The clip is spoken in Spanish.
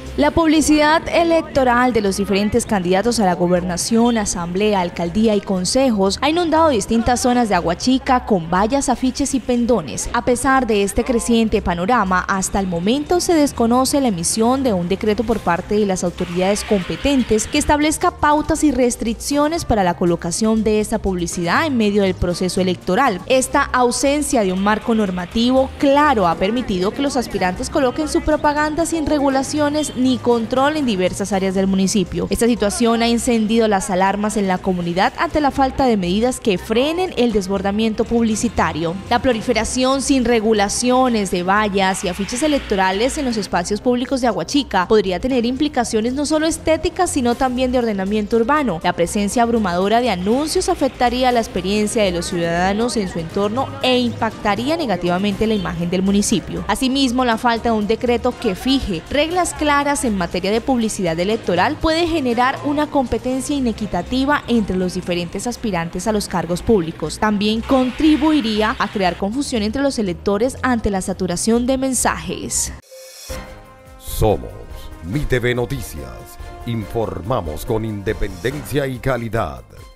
La publicidad electoral de los diferentes candidatos a la gobernación, asamblea, alcaldía y consejos ha inundado distintas zonas de Aguachica con vallas, afiches y pendones. A pesar de este creciente panorama, hasta el momento se desconoce la emisión de un decreto por parte de las autoridades competentes que establezca pautas y restricciones para la colocación de esta publicidad en medio del proceso electoral. Esta ausencia de un marco normativo claro ha permitido que los aspirantes coloquen su propaganda sin regulaciones ni control en diversas áreas del municipio. Esta situación ha encendido las alarmas en la comunidad ante la falta de medidas que frenen el desbordamiento publicitario. La proliferación sin regulaciones de vallas y afiches electorales en los espacios públicos de Aguachica podría tener implicaciones no solo estéticas, sino también de ordenamiento urbano. La presencia abrumadora de anuncios afectaría la experiencia de los ciudadanos en su entorno e impactaría negativamente la imagen del municipio. Asimismo, la falta de un decreto que fije reglas claras en materia de publicidad electoral puede generar una competencia inequitativa entre los diferentes aspirantes a los cargos públicos. También contribuiría a crear confusión entre los electores ante la saturación de mensajes. Somos MITV Noticias. Informamos con independencia y calidad.